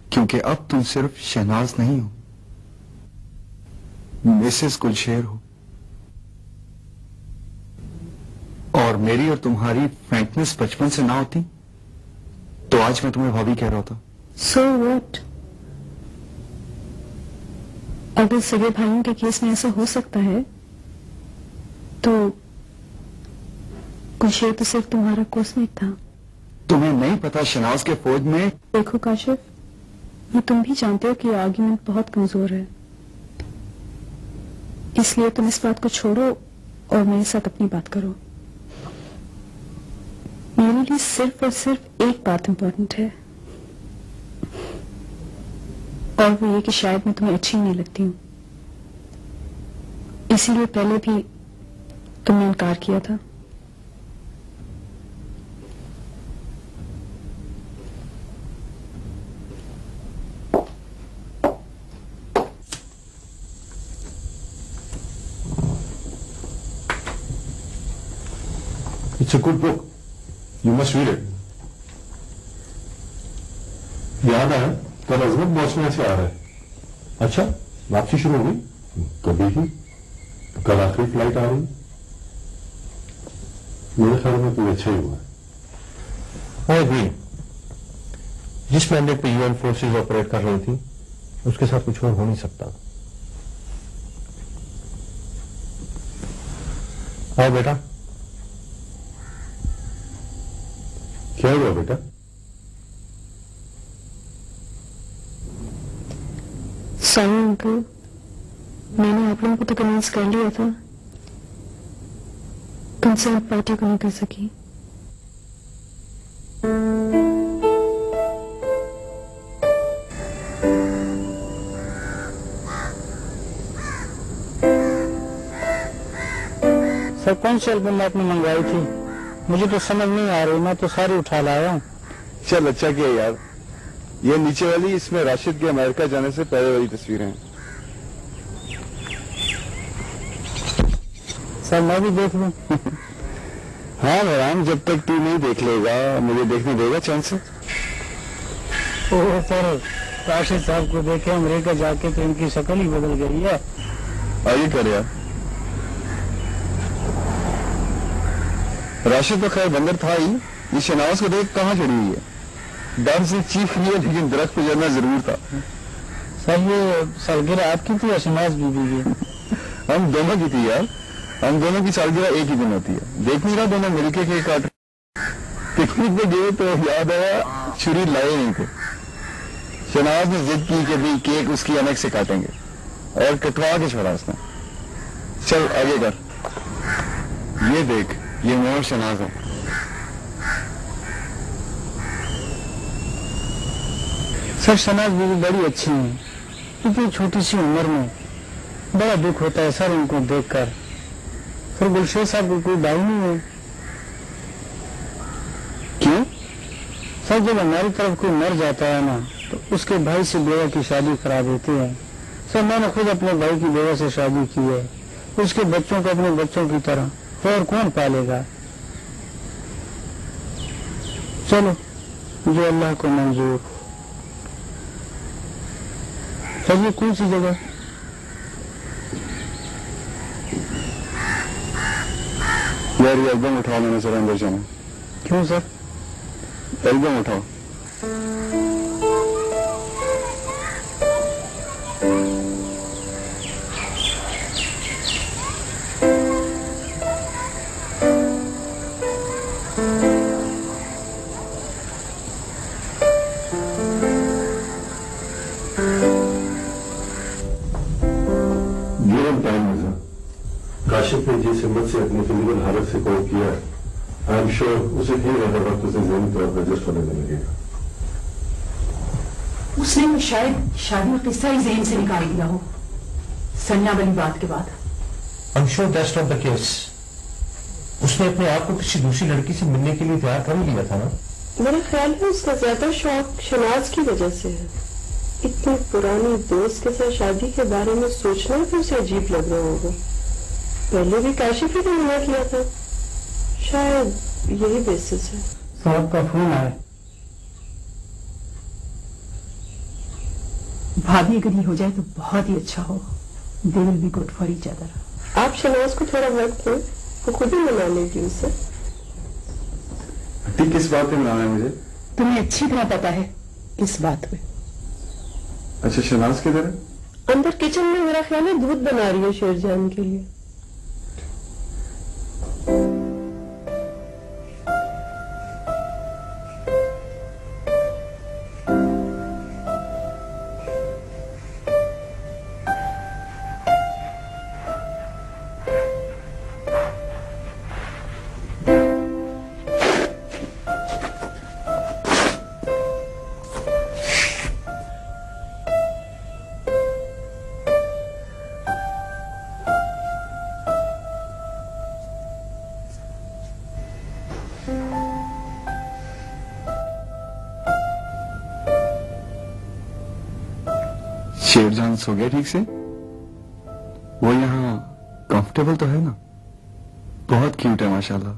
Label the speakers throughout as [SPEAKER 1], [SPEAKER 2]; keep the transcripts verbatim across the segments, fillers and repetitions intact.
[SPEAKER 1] क्योंकि अब तुम सिर्फ शहनाज नहीं हो, मिसेस गुलशेर हो। और मेरी और तुम्हारी फ्रैंकनेस बचपन से ना होती तो आज मैं तुम्हें भाभी कह रहा था।
[SPEAKER 2] So what? अगर सगे भाइयों के केस में ऐसा हो सकता है तो गुलशेर तो सिर्फ तुम्हारा कोसमेट था।
[SPEAKER 1] तुम्हें नहीं पता शहनाज के फौज में।
[SPEAKER 2] देखो काशिफ, ये तुम भी जानते हो कि ये आर्ग्यूमेंट बहुत कमजोर है, इसलिए तुम इस बात को छोड़ो और मेरे साथ अपनी बात करो। मेरे लिए सिर्फ और सिर्फ एक बात इंपॉर्टेंट है, और वो ये कि शायद मैं तुम्हें अच्छी नहीं लगती हूँ, इसीलिए पहले भी तुमने इनकार किया था।
[SPEAKER 3] It's a good book. You must read it. याद है कल अजमत पहुंचने से आ रहा है। अच्छा, वापसी शुरू हो गई कभी ही? तो कल आखिरी फ्लाइट आ रही। मेरे ख्याल में तो अच्छा ही हुआ है। I agree. जिस मैंडेट पे यूएन फोर्सेस ऑपरेट कर रही थी उसके साथ कुछ और हो नहीं सकता। आओ बेटा। क्या हुआ बेटा?
[SPEAKER 2] सॉरी अंकल, मैंने आप लोगों को तो कन्विंस कर लिया था, तुमसे आप पार्टी को नहीं कर सकी।
[SPEAKER 4] सर, कौन सी एल्बम आपने मंगवाई थी? मुझे तो समझ नहीं आ रही, मैं तो सारी उठा लाया हूँ।
[SPEAKER 5] चल अच्छा किया यार। ये नीचे वाली, इसमें राशिद के अमेरिका जाने से पहले वाली तस्वीरें हैं।
[SPEAKER 4] सर मैं भी देख लूं?
[SPEAKER 5] हाँ मेहरान, जब तक तू नहीं देख लेगा मुझे देखने देगा चैन से?
[SPEAKER 4] ओह सर, राशिद साहब को देखे अमेरिका जाके तो इनकी शक्ल ही बदल गई है।
[SPEAKER 5] आइए कर यार। राशिद तो खैर बंदर था ही, ये शहनाज को देख कहाँ चढ़ी हुई है। डर से चीख रही है लेकिन दरख्त पे चढ़ना जरूर था।
[SPEAKER 4] सर ये सालगिरह आपकी थी या शहनाज बीबी की?
[SPEAKER 5] हम दोनों की थी यार, हम दोनों की सालगिरह एक ही दिन होती है। देख नहीं रहा दोनों मिलके केक काट। पिकनिक पे गए तो याद आया छुरी लाए नहीं थे। शहनाज ने जिद की कि भी केक उसकी अनक से काटेंगे और कटवा के छोड़ा उसने। चल आगे कर। ये देख, ये मोहम्मद शहनाज है।
[SPEAKER 4] सर शहनाज बीबी बड़ी अच्छी है, इतनी छोटी सी उम्र में। बड़ा दुख होता है सर उनको देखकर। फिर गुलशेर साहब को कोई भाई नहीं है।
[SPEAKER 5] क्यों?
[SPEAKER 4] सर जब हमारी तरफ कोई मर जाता है ना तो उसके भाई से बेवा की शादी करा देते हैं। सर मैंने खुद अपने भाई की बेवा से शादी की है, उसके बच्चों को अपने बच्चों की तरह, और कौन पालेगा? चलो जो अल्लाह को मंजूर। सर ये कौन सी जगह?
[SPEAKER 5] यार ये एल्बम उठाओ, मैंने सर अंदर जाना।
[SPEAKER 4] क्यों सर?
[SPEAKER 5] एल्बम उठाओ।
[SPEAKER 3] काशिफ ने जिस हिम्मत से अपनी फिजिकल हालत से कोप किया है, आई एम श्योर उसे भी रहने वक्त उसे ज़हनी तौर पर एडजस्ट होने में लगेगा।
[SPEAKER 6] उसने शायद शादी का किस्सा ही ज़हन से निकाल दिया हो सन्ना वाली बात के बाद।
[SPEAKER 3] I am sure that's not the case. उसने अपने आप को किसी दूसरी लड़की से मिलने के लिए तैयार कर ही लिया था ना।
[SPEAKER 7] मेरा ख्याल है उसका ज्यादा शौक शहनाज की वजह से है। इतनी पुरानी दोस्त के साथ शादी के बारे में सोचना तो उसे अजीब लग रहा होगा। पहले भी काशिफ ही मना किया था, शायद यही बेसिस है।
[SPEAKER 4] साहब का फोन आया।
[SPEAKER 6] भाभी अगर ये हो जाए तो बहुत ही अच्छा हो। They will be good for each other.
[SPEAKER 7] आप शहनाज को थोड़ा वक्त दें, वो खुद ही मना लेगी उसे।
[SPEAKER 1] ठीक किस बात पे मनाना है मुझे?
[SPEAKER 6] तुम्हें अच्छी तरह पता है इस बात पे।
[SPEAKER 1] अच्छा शहनाज किधर है?
[SPEAKER 7] अंदर किचन में मेरा ख्याल है दूध बना रही है शेरजान के लिए।
[SPEAKER 1] शेरजान सो गया ठीक से? वो यहाँ कंफर्टेबल तो है ना? बहुत क्यूट है माशाल्लाह।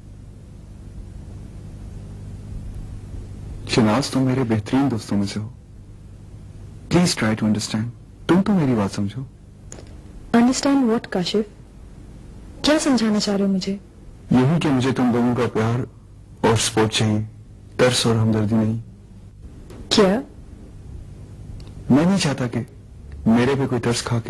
[SPEAKER 1] शनाज तुम मेरे बेहतरीन दोस्तों में से हो। Please try to understand. तुम तो मेरी बात समझो।
[SPEAKER 2] Understand what Kashif? क्या समझाना चाह रहे हो मुझे?
[SPEAKER 1] यही कि मुझे तुम लोगों का प्यार और सपोर्ट चाहिए, तरस और हमदर्दी नहीं।
[SPEAKER 2] क्या?
[SPEAKER 1] मैं नहीं चाहता कि मेरे पे कोई तरस खा के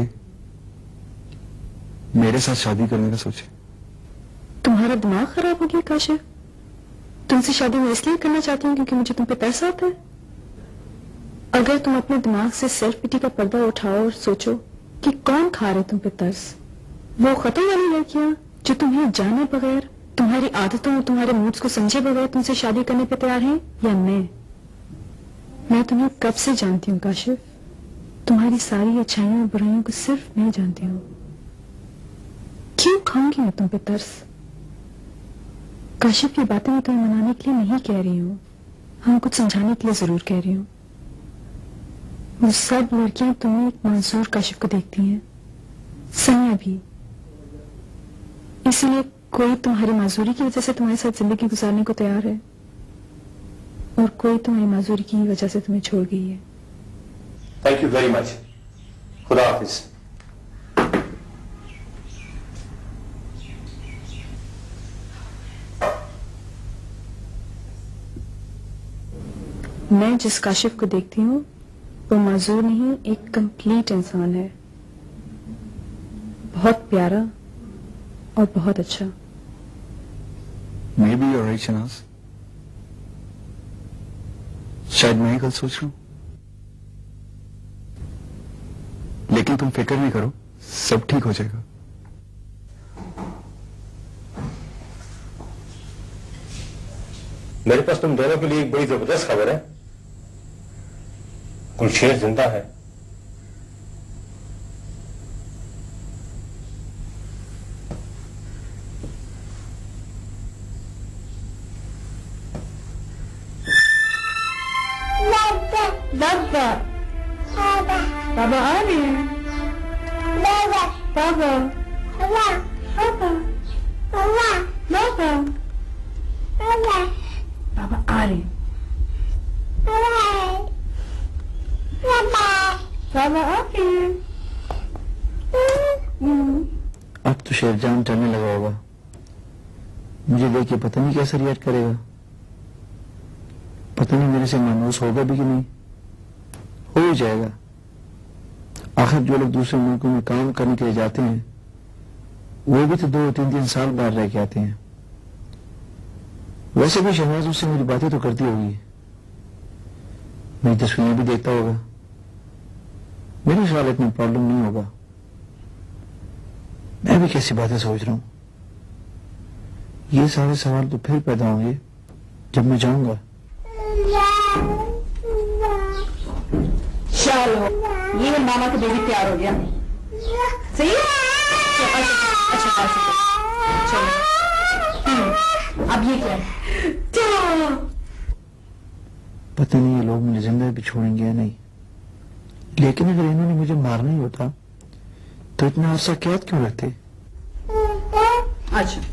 [SPEAKER 1] मेरे साथ शादी करने का सोचे।
[SPEAKER 2] तुम्हारा दिमाग खराब हो गया काशिफ? तुमसे शादी मैं इसलिए करना चाहती हूँ क्योंकि मुझे तुम पे तरस आता है। अगर तुम अपने दिमाग से सेल्फ पिटी का पर्दा उठाओ और सोचो कि कौन खा रहे तुम पे तरस, वो खत्म वाली लड़कियां जो तुम्हें जाने बगैर, तुम्हारी आदतों और तुम्हारे मूड्स को समझे बगैर तुमसे शादी करने पे तैयार हैं, या मैं मैं तुम्हें कब से जानती हूँ काशिफ। तुम्हारी सारी अच्छाइयों और बुराइयों को सिर्फ मैं जानती हूँ। क्यों खाऊंगी मैं तुम पे तरस? काशिफ, ये बातें मैं तुम्हें मनाने के लिए नहीं कह रही हूँ, हम कुछ समझाने के लिए जरूर कह रही हूँ। वो सब लड़कियां तुम्हें एक मंसूर काशिफ को देखती हैं, सनिया भी। इसीलिए कोई तुम्हारी माजूरी की वजह से तुम्हारे साथ जिंदगी गुजारने को तैयार है और कोई तुम्हारी माजूरी की वजह से तुम्हें छोड़ गई है।
[SPEAKER 3] Thank you very much. खुदा हाफिज।
[SPEAKER 2] मैं जिस काशिफ को देखती हूँ वो माजूर नहीं, एक कंप्लीट इंसान है, बहुत प्यारा और बहुत अच्छा।
[SPEAKER 1] Maybe your right Shahnaz, शायद मैं ही गलत सोच रहा हूं, लेकिन तुम फिक्र नहीं करो, सब ठीक हो जाएगा।
[SPEAKER 3] मेरे पास तुम दोनों के लिए एक बड़ी जबरदस्त खबर है। गुलशेर जिंदा है।
[SPEAKER 2] बाबा बाबा आ रहे हैं। बाबा बाबा बाबा बाबा बाबा बाबा आ रहे हैं। बाबा आ रहे हैं।
[SPEAKER 4] अब तो शेरजान डरने लगा होगा, मुझे देख के पता नहीं कैसे रिएक्ट करेगा। पता नहीं मेरे से मायूस होगा भी कि नहीं। हो ही जाएगा, आखिर जो लोग दूसरे मुल्कों में काम करने के लिए जाते हैं वो भी तो दो तीन तीन साल बाहर रह के आते हैं। वैसे भी शहनाज उससे मेरी बातें तो करती होगी, मेरी तस्वीरें भी देखता होगा। मेरे ख्याल इतना प्रॉब्लम नहीं होगा। मैं भी कैसी बातें सोच रहा हूं। ये सारे सवाल तो फिर पैदा होंगे जब मैं जाऊंगा।
[SPEAKER 6] चलो, ये मामा का बेबी तैयार हो गया। सही है? अच्छा अच्छा चलो। हम्म, अब ये क्या है?
[SPEAKER 4] पता नहीं ये लोग मुझे जिंदा भी छोड़ेंगे या नहीं, लेकिन अगर इन्होंने मुझे मारना ही होता तो इतना अरसा कैद क्यों रहते?
[SPEAKER 6] अच्छा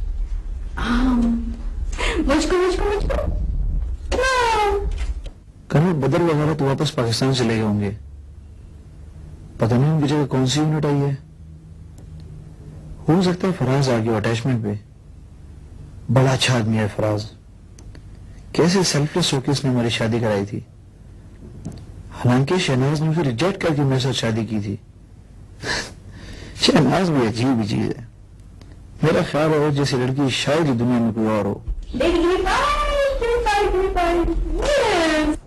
[SPEAKER 6] मुझको मुझको मुझको
[SPEAKER 8] कर्नल बदर वगैरह तो वापस पाकिस्तान चले गए होंगे, पता नहीं उनकी जगह कौन सी यूनिट आई है। हो सकता है फराज आ गया अटैचमेंट पे। बड़ा अच्छा आदमी है फराज, कैसे सेल्फलेस होकर उसने हमारी शादी कराई थी। हालांकि शहनाज ने उसे रिजेक्ट करके मेरे साथ शादी की थी। शहनाज भी अजीब ही चीज है। मेरा ख्याल है जैसी लड़की शायद ही दुनिया में कोई और हो।
[SPEAKER 6] Baby, give me five, give me five, give me five. Yes.